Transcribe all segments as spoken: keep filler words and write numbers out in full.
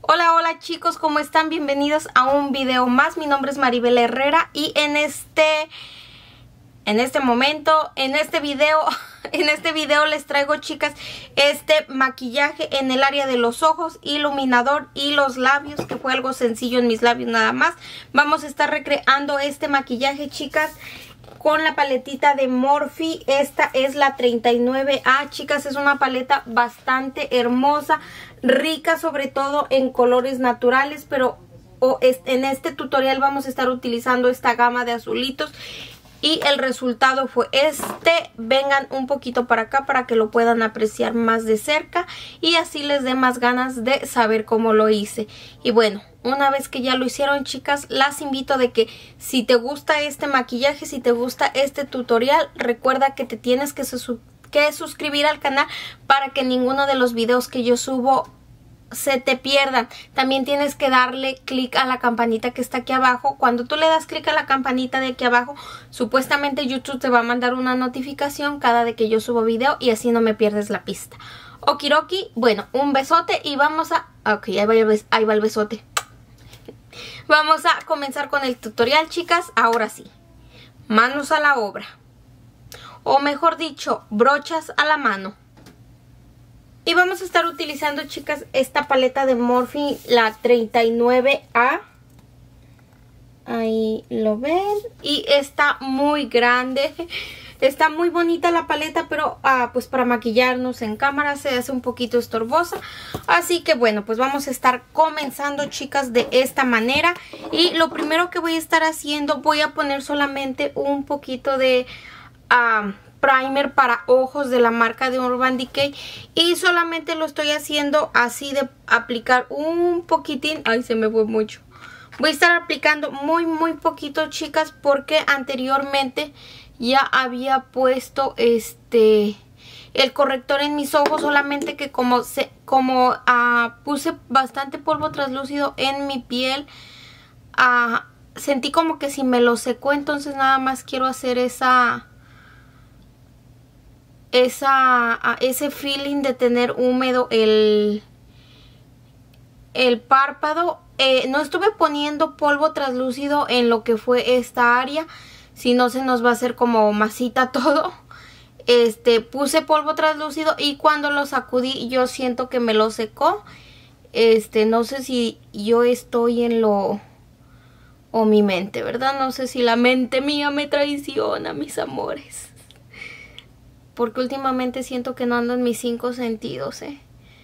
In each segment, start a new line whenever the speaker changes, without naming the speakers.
Hola, hola chicos, ¿cómo están? Bienvenidos a un video más. Mi nombre es Maribel Herrera y en este, en este momento, en este video, en este video les traigo, chicas, este maquillaje en el área de los ojos, iluminador y los labios, que fue algo sencillo en mis labios nada más. Vamos a estar recreando este maquillaje, chicas, con la paletita de Morphe. Esta es la treinta y nueve A, chicas. Es una paleta bastante hermosa, rica sobre todo en colores naturales, pero oh, es, en este tutorial vamos a estar utilizando esta gama de azulitos. Y el resultado fue este. Vengan un poquito para acá para que lo puedan apreciar más de cerca y así les dé más ganas de saber cómo lo hice. Y bueno, una vez que ya lo hicieron, chicas, las invito de que si te gusta este maquillaje, si te gusta este tutorial, recuerda que te tienes que, su que suscribir al canal para que ninguno de los videos que yo subo se te pierdan. También tienes que darle clic a la campanita que está aquí abajo. Cuando tú le das clic a la campanita de aquí abajo, supuestamente YouTube te va a mandar una notificación cada vez que yo subo video y así no me pierdes la pista. Okiroki, bueno, un besote y vamos a... Ok, ahí va, ahí va el besote. Vamos a comenzar con el tutorial, chicas. Ahora sí, manos a la obra, o mejor dicho, brochas a la mano. Y vamos a estar utilizando, chicas, esta paleta de Morphe, la treinta y nueve A. Ahí lo ven. Y está muy grande. Está muy bonita la paleta, pero ah, pues para maquillarnos en cámara se hace un poquito estorbosa. Así que bueno, pues vamos a estar comenzando, chicas, de esta manera. Y lo primero que voy a estar haciendo, voy a poner solamente un poquito de... Uh, primer para ojos de la marca de Urban Decay y solamente lo estoy haciendo así, de aplicar un poquitín. Ay, se me fue mucho. Voy a estar aplicando muy muy poquito, chicas, porque anteriormente ya había puesto este el corrector en mis ojos, solamente que como se como uh, puse bastante polvo translúcido en mi piel, uh, sentí como que si me lo secó, entonces nada más quiero hacer esa Esa, ese feeling de tener húmedo el, el párpado. Eh, no estuve poniendo polvo translúcido en lo que fue esta área, si no se nos va a hacer como masita todo. Este, puse polvo translúcido y cuando lo sacudí yo siento que me lo secó. Este, no sé si yo estoy en lo... o mi mente, ¿verdad? No sé si la mente mía me traiciona, mis amores. Porque últimamente siento que no ando en mis cinco sentidos, ¿eh?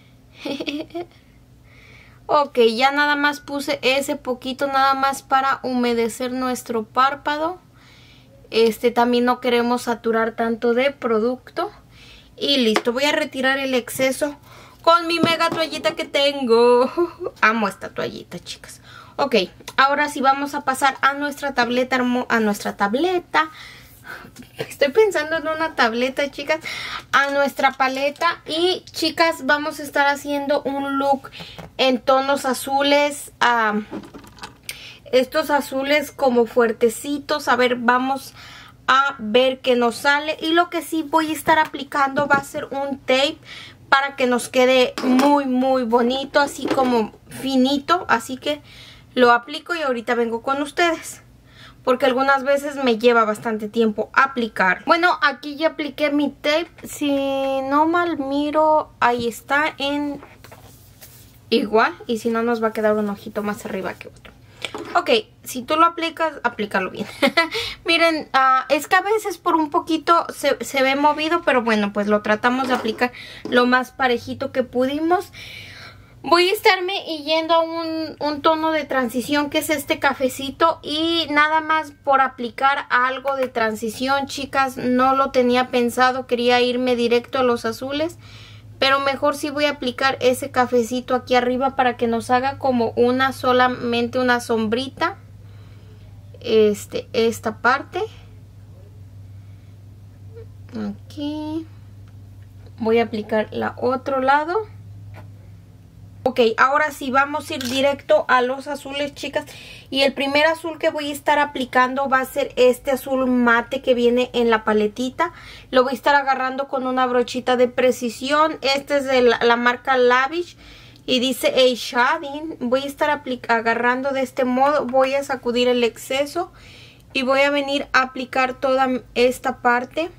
Ok, ya nada más puse ese poquito, nada más para humedecer nuestro párpado. Este, también no queremos saturar tanto de producto. Y listo, voy a retirar el exceso con mi mega toallita que tengo. Amo esta toallita, chicas. Ok, ahora sí vamos a pasar a nuestra tableta, a nuestra tableta. Estoy pensando en una tableta, chicas. A nuestra paleta. Y, chicas, vamos a estar haciendo un look en tonos azules. Uh, estos azules como fuertecitos. A ver, vamos a ver qué nos sale. Y lo que sí voy a estar aplicando va a ser un tape para que nos quede muy, muy bonito. Así como finito. Así que lo aplico y ahorita vengo con ustedes, porque algunas veces me lleva bastante tiempo aplicar. Bueno, aquí ya apliqué mi tape. Si no mal miro, ahí está en igual. Y si no, nos va a quedar un ojito más arriba que otro. Ok, si tú lo aplicas, aplícalo bien. Miren, uh, es que a veces por un poquito se, se ve movido, pero bueno, pues lo tratamos de aplicar lo más parejito que pudimos. Voy a estarme yendo a un, un tono de transición que es este cafecito. Y nada más por aplicar algo de transición, chicas. No lo tenía pensado, quería irme directo a los azules. Pero mejor sí voy a aplicar ese cafecito aquí arriba para que nos haga como una solamente una sombrita. Este, esta parte. Aquí. Voy a aplicar la otro lado. Ok, ahora sí vamos a ir directo a los azules, chicas. Y el primer azul que voy a estar aplicando va a ser este azul mate que viene en la paletita. Lo voy a estar agarrando con una brochita de precisión. Este es de la, la marca Lavish. y dice a shading. Voy a estar agarrando de este modo, voy a sacudir el exceso y voy a venir a aplicar toda esta parte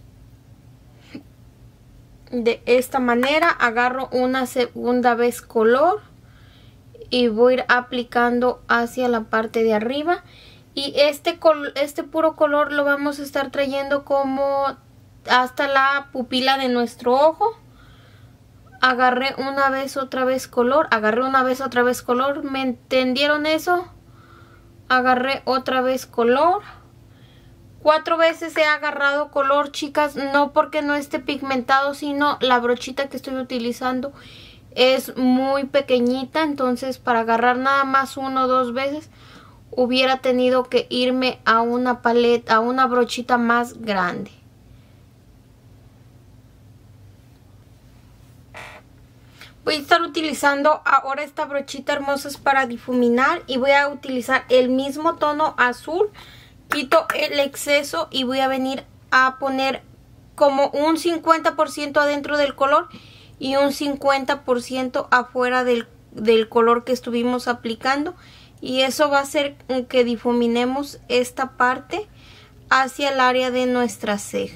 de esta manera. Agarro una segunda vez color y voy a ir aplicando hacia la parte de arriba. Y este, este puro color lo vamos a estar trayendo como hasta la pupila de nuestro ojo. Agarré una vez otra vez color, agarré una vez otra vez color, ¿me entendieron eso? Agarré otra vez color. Cuatro veces he agarrado color, chicas, no porque no esté pigmentado, sino la brochita que estoy utilizando es muy pequeñita, entonces para agarrar nada más uno o dos veces hubiera tenido que irme a una paleta, a una brochita más grande. Voy a estar utilizando ahora esta brochita hermosa para difuminar y voy a utilizar el mismo tono azul. Quito el exceso y voy a venir a poner como un cincuenta por ciento adentro del color y un cincuenta por ciento afuera del, del color que estuvimos aplicando. Y eso va a hacer que difuminemos esta parte hacia el área de nuestra ceja.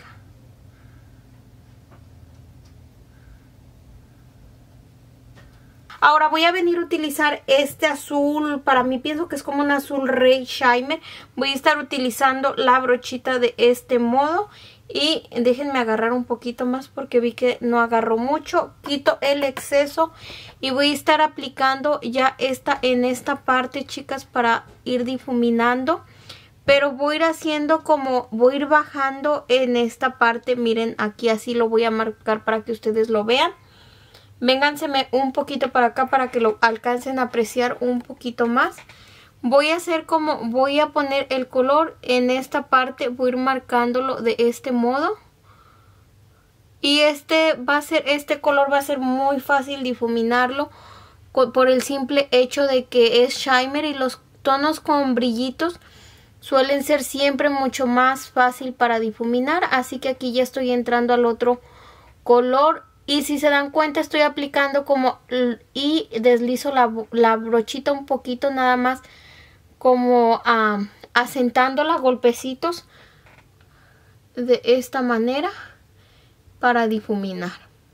Ahora voy a venir a utilizar este azul, para mí pienso que es como un azul Ray Shimmer. Voy a estar utilizando la brochita de este modo y déjenme agarrar un poquito más porque vi que no agarró mucho. Quito el exceso y voy a estar aplicando ya esta en esta parte, chicas, para ir difuminando. Pero voy a ir haciendo como, voy a ir bajando en esta parte, miren, aquí así lo voy a marcar para que ustedes lo vean. Vénganseme un poquito para acá para que lo alcancen a apreciar un poquito más. Voy a hacer como, voy a poner el color en esta parte, voy a ir marcándolo de este modo. Y este va a ser, este color va a ser muy fácil difuminarlo por el simple hecho de que es shimmer y los tonos con brillitos suelen ser siempre mucho más fácil para difuminar. Así que aquí ya estoy entrando al otro color. Y si se dan cuenta estoy aplicando como y deslizo la, la brochita un poquito nada más como uh, asentándola golpecitos de esta manera para difuminar.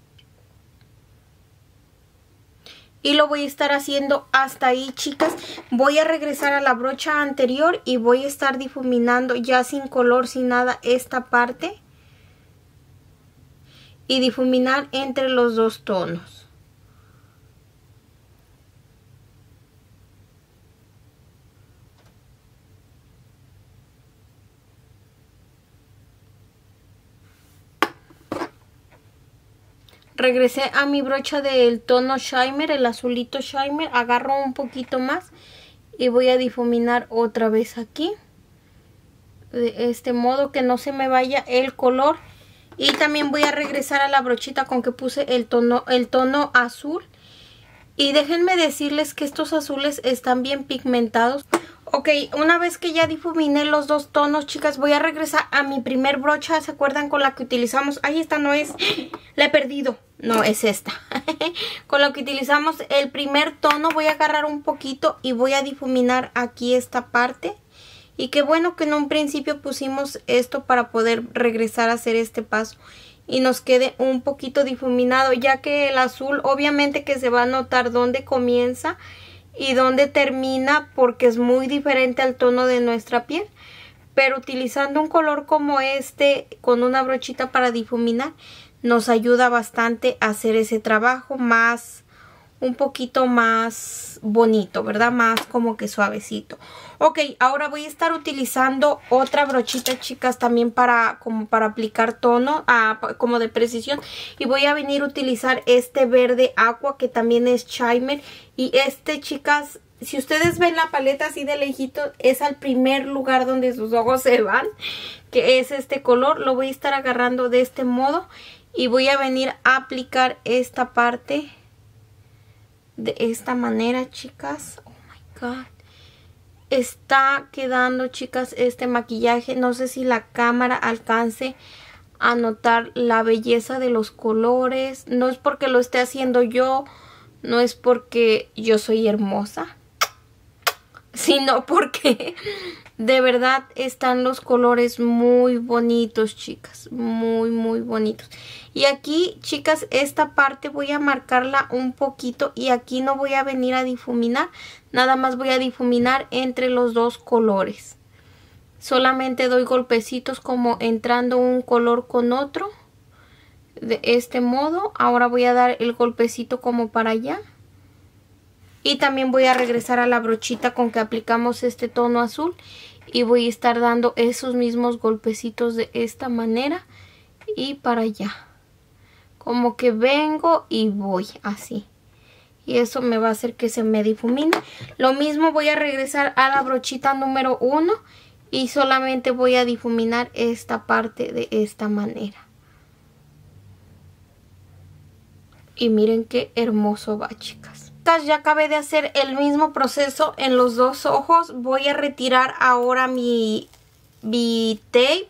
Y lo voy a estar haciendo hasta ahí, chicas. Voy a regresar a la brocha anterior y voy a estar difuminando ya sin color, sin nada, esta parte. Y difuminar entre los dos tonos. Regresé a mi brocha del tono shimmer, el azulito shimmer, agarro un poquito más y voy a difuminar otra vez aquí. De este modo que no se me vaya el color. Y también voy a regresar a la brochita con que puse el tono, el tono azul. Y déjenme decirles que estos azules están bien pigmentados. Ok, una vez que ya difuminé los dos tonos, chicas, voy a regresar a mi primer brocha. ¿Se acuerdan con la que utilizamos? Ahí esta no es, la he perdido. No, es esta. Con la que utilizamos el primer tono voy a agarrar un poquito y voy a difuminar aquí esta parte. Y qué bueno que en un principio pusimos esto para poder regresar a hacer este paso y nos quede un poquito difuminado, ya que el azul obviamente que se va a notar dónde comienza y dónde termina porque es muy diferente al tono de nuestra piel. Pero utilizando un color como este con una brochita para difuminar nos ayuda bastante a hacer ese trabajo más, un poquito más bonito, ¿verdad? Más como que suavecito. Ok, ahora voy a estar utilizando otra brochita, chicas, también para como para aplicar tono, uh, como de precisión. Y voy a venir a utilizar este verde aqua que también es shimmer. Y este, chicas, si ustedes ven la paleta así de lejito, es al primer lugar donde sus ojos se van, que es este color. Lo voy a estar agarrando de este modo y voy a venir a aplicar esta parte de esta manera, chicas. Oh my god. Está quedando, chicas, este maquillaje. No sé si la cámara alcance a notar la belleza de los colores. No es porque lo esté haciendo yo, No es porque yo soy hermosa, sino porque de verdad están los colores muy bonitos, chicas. Muy, muy bonitos. Y aquí, chicas, esta parte voy a marcarla un poquito y aquí no voy a venir a difuminar. Nada más voy a difuminar entre los dos colores. Solamente doy golpecitos como entrando un color con otro. De este modo. Ahora voy a dar el golpecito como para allá. Y también voy a regresar a la brochita con que aplicamos este tono azul. Y voy a estar dando esos mismos golpecitos de esta manera. Y para allá. Como que vengo y voy así. Y eso me va a hacer que se me difumine. Lo mismo voy a regresar a la brochita número uno. Y solamente voy a difuminar esta parte de esta manera. Y miren qué hermoso va, chicas. Ya acabé de hacer el mismo proceso en los dos ojos. Voy a retirar ahora mi, mi tape.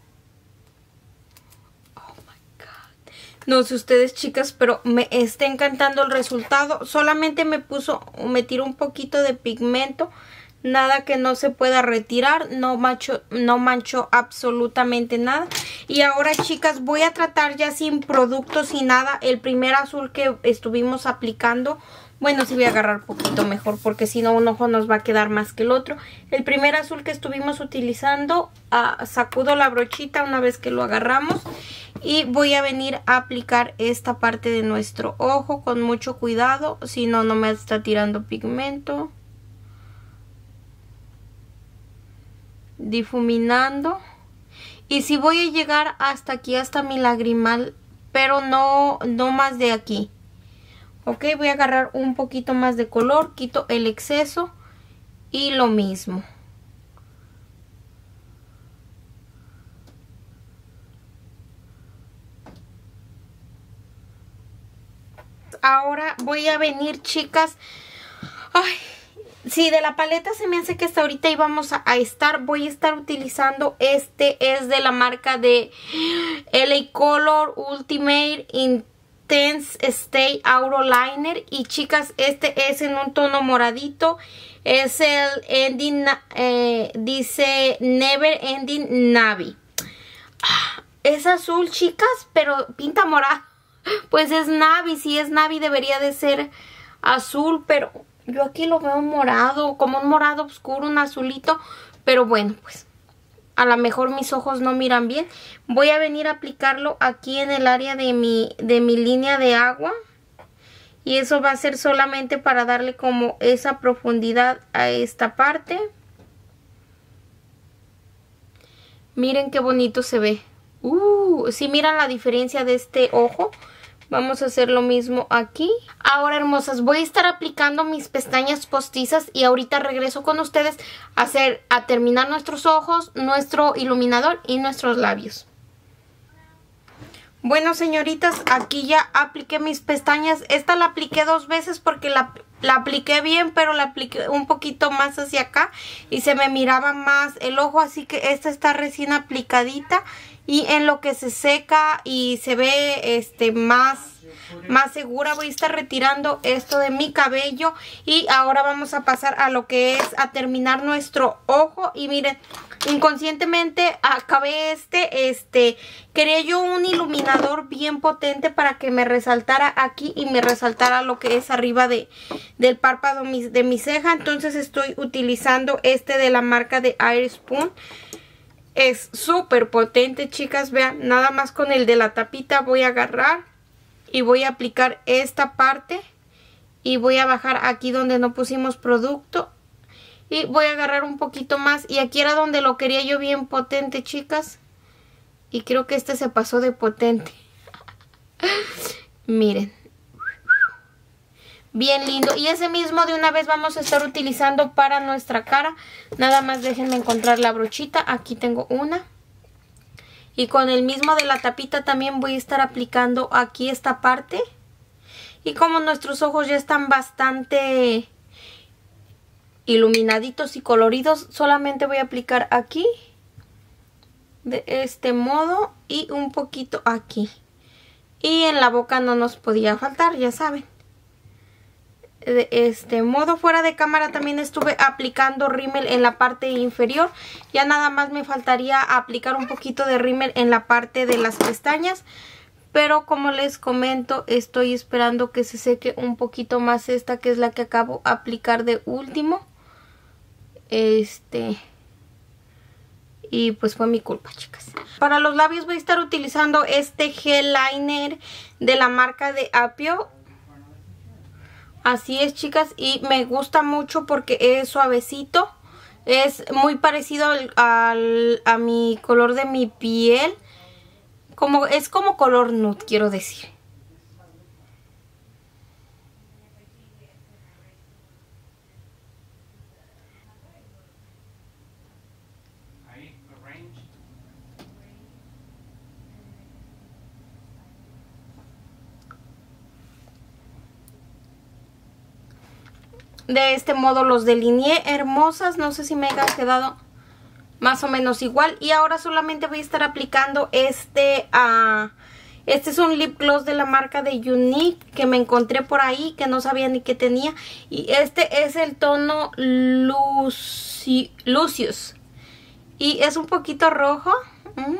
Oh my God. No sé ustedes, chicas, pero me está encantando el resultado. Solamente me puso, me tiró un poquito de pigmento. Nada que no se pueda retirar, no mancho, no mancho absolutamente nada. Y ahora, chicas, voy a tratar ya sin productos, sin nada, el primer azul que estuvimos aplicando. Bueno, sí voy a agarrar poquito mejor porque si no un ojo nos va a quedar más que el otro. El primer azul que estuvimos utilizando, uh, sacudo la brochita una vez que lo agarramos. Y voy a venir a aplicar esta parte de nuestro ojo con mucho cuidado, si no, no me está tirando pigmento. Difuminando. Y si voy a llegar hasta aquí, hasta mi lagrimal, pero no, no más de aquí. Ok, voy a agarrar un poquito más de color, quito el exceso y lo mismo. Ahora voy a venir, chicas. Ay, sí, de la paleta se me hace que hasta ahorita íbamos a, a estar. Voy a estar utilizando este, es de la marca de L A Color Ultimate Intense Stay Auto Liner. Y chicas, este es en un tono moradito. Es el ending, eh, dice Never Ending Navy. Es azul, chicas, pero pinta morado. Pues es navy, si es navy debería de ser azul, pero yo aquí lo veo morado, como un morado oscuro, un azulito. Pero bueno, pues a lo mejor mis ojos no miran bien. Voy a venir a aplicarlo aquí en el área de mi, de mi línea de agua. Y eso va a ser solamente para darle como esa profundidad a esta parte. Miren qué bonito se ve. Uh, si miran la diferencia de este ojo. Vamos a hacer lo mismo aquí. Ahora, hermosas, voy a estar aplicando mis pestañas postizas y ahorita regreso con ustedes a hacer, a terminar nuestros ojos, nuestro iluminador y nuestros labios. Bueno, señoritas, aquí ya apliqué mis pestañas. Esta la apliqué dos veces porque la, la apliqué bien, pero la apliqué un poquito más hacia acá y se me miraba más el ojo, así que esta está recién aplicadita. Y en lo que se seca y se ve este más, más segura, voy a estar retirando esto de mi cabello. Y ahora vamos a pasar a lo que es a terminar nuestro ojo. Y miren, inconscientemente acabé este, este, quería yo un iluminador bien potente para que me resaltara aquí y me resaltara lo que es arriba de, del párpado de mi ceja. Entonces estoy utilizando este de la marca de Airspun. Es súper potente, chicas. Vean, nada más con el de la tapita voy a agarrar y voy a aplicar esta parte. Y voy a bajar aquí donde no pusimos producto. Y voy a agarrar un poquito más. Y aquí era donde lo quería yo bien potente, chicas. Y creo que este se pasó de potente. Miren. Bien lindo. Y ese mismo de una vez vamos a estar utilizando para nuestra cara. Nada más déjenme encontrar la brochita. Aquí tengo una. Y con el mismo de la tapita también voy a estar aplicando aquí esta parte. Y como nuestros ojos ya están bastante iluminaditos y coloridos, solamente voy a aplicar aquí. De este modo. Y un poquito aquí. Y en la boca no nos podía faltar, ya saben. de este modo. Fuera de cámara también estuve aplicando rímel en la parte inferior. Ya nada más me faltaría aplicar un poquito de rímel en la parte de las pestañas. Pero como les comento, estoy esperando que se seque un poquito más esta, que es la que acabo de aplicar de último. Este... Y pues fue mi culpa, chicas. Para los labios voy a estar utilizando este gel liner de la marca de Apio. Así es, chicas, y me gusta mucho porque es suavecito. Es muy parecido al, al, a mi color de mi piel. Como, es como color nude, quiero decir. De este modo los delineé, hermosas. No sé si me haya quedado más o menos igual. Y ahora solamente voy a estar aplicando este... Uh, este es un lip gloss de la marca de Younique, que me encontré por ahí, que no sabía ni qué tenía. Y este es el tono Luci Lucius. Y es un poquito rojo. Mm.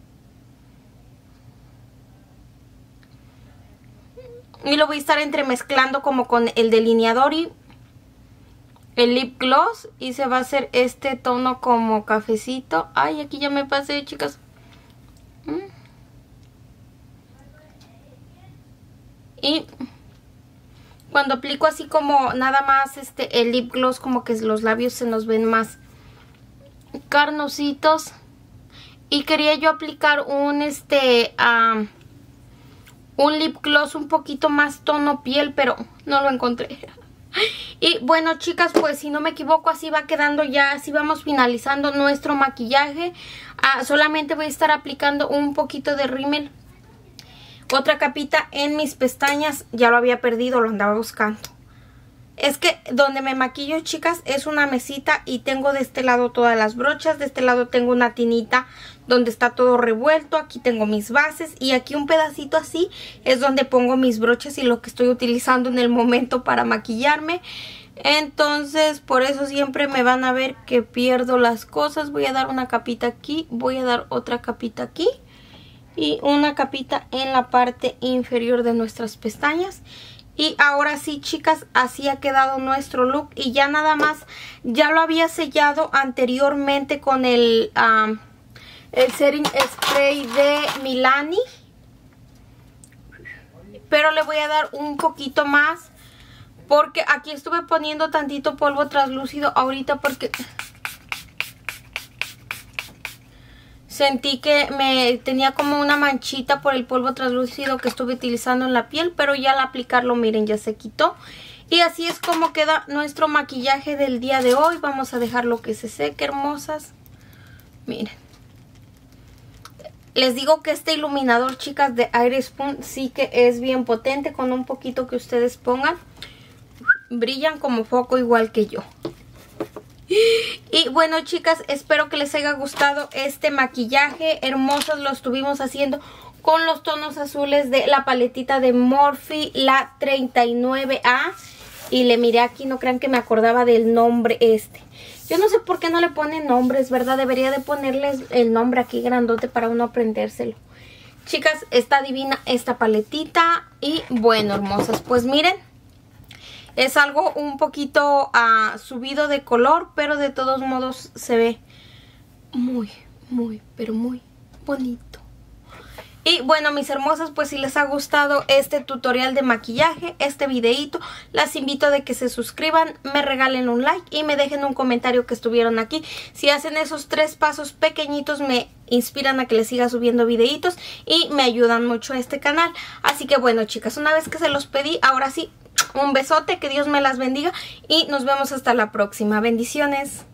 Y lo voy a estar entremezclando como con el delineador y el lip gloss, y se va a hacer este tono como cafecito. Ay, aquí ya me pasé, chicas. ¿Mm? Y cuando aplico así como nada más este el lip gloss, como que los labios se nos ven más carnositos. Y quería yo aplicar un este um, un lip gloss un poquito más tono piel, pero no lo encontré. Y bueno, chicas, pues si no me equivoco, así va quedando ya, así vamos finalizando nuestro maquillaje. Ah, solamente voy a estar aplicando un poquito de rímel, otra capita en mis pestañas. Ya lo había perdido, lo andaba buscando. Es que donde me maquillo, chicas, es una mesita y tengo de este lado todas las brochas. De este lado tengo una tinita donde está todo revuelto. Aquí tengo mis bases y aquí un pedacito así es donde pongo mis brochas y lo que estoy utilizando en el momento para maquillarme. Entonces por eso siempre me van a ver que pierdo las cosas. Voy a dar una capita aquí, voy a dar otra capita aquí y una capita en la parte inferior de nuestras pestañas. Y ahora sí, chicas, así ha quedado nuestro look. Y ya nada más, ya lo había sellado anteriormente con el, um, el setting spray de Milani. Pero le voy a dar un poquito más, porque aquí estuve poniendo tantito polvo translúcido ahorita porque sentí que me tenía como una manchita por el polvo translúcido que estuve utilizando en la piel, pero ya al aplicarlo, miren, ya se quitó. Y así es como queda nuestro maquillaje del día de hoy. Vamos a dejarlo que se seque, hermosas. Miren. Les digo que este iluminador, chicas, de Airspun sí que es bien potente. Con un poquito que ustedes pongan, brillan como foco igual que yo. Y bueno, chicas, espero que les haya gustado este maquillaje. Hermosos lo estuvimos haciendo con los tonos azules de la paletita de Morphe, la treinta y nueve A. Y le miré aquí, no crean que me acordaba del nombre este. Yo no sé por qué no le ponen nombres, ¿verdad? Debería de ponerles el nombre aquí grandote para uno aprendérselo. Chicas, está divina esta paletita. Y bueno, hermosas, pues miren, es algo un poquito uh, subido de color, pero de todos modos se ve muy, muy, pero muy bonito. Y bueno, mis hermosas, pues si les ha gustado este tutorial de maquillaje, este videito, las invito a de que se suscriban, me regalen un like y me dejen un comentario que estuvieron aquí. Si hacen esos tres pasos pequeñitos me inspiran a que les siga subiendo videitos y me ayudan mucho a este canal. Así que bueno, chicas, una vez que se los pedí, ahora sí, un besote, que Dios me las bendiga y nos vemos hasta la próxima. Bendiciones.